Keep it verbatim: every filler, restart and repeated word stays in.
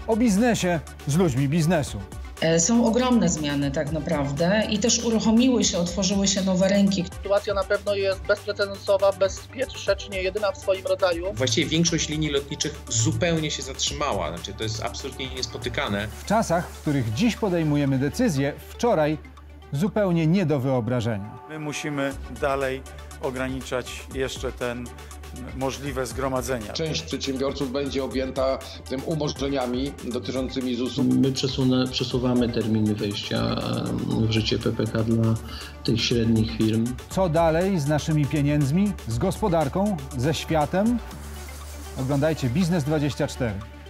O biznesie z ludźmi biznesu. Są ogromne zmiany tak naprawdę i też uruchomiły się, otworzyły się nowe rynki. Sytuacja na pewno jest bezprecedensowa, bezsprzecznie jedyna w swoim rodzaju. Właściwie większość linii lotniczych zupełnie się zatrzymała, znaczy to jest absolutnie niespotykane. W czasach, w których dziś podejmujemy decyzje, wczoraj zupełnie nie do wyobrażenia. My musimy dalej ograniczać jeszcze ten możliwe zgromadzenia. Część przedsiębiorców będzie objęta tym umożliwieniami dotyczącymi zusu. My przesunę, przesuwamy terminy wejścia w życie P P K dla tych średnich firm. Co dalej z naszymi pieniędzmi, z gospodarką, ze światem? Oglądajcie Biznes dwadzieścia cztery.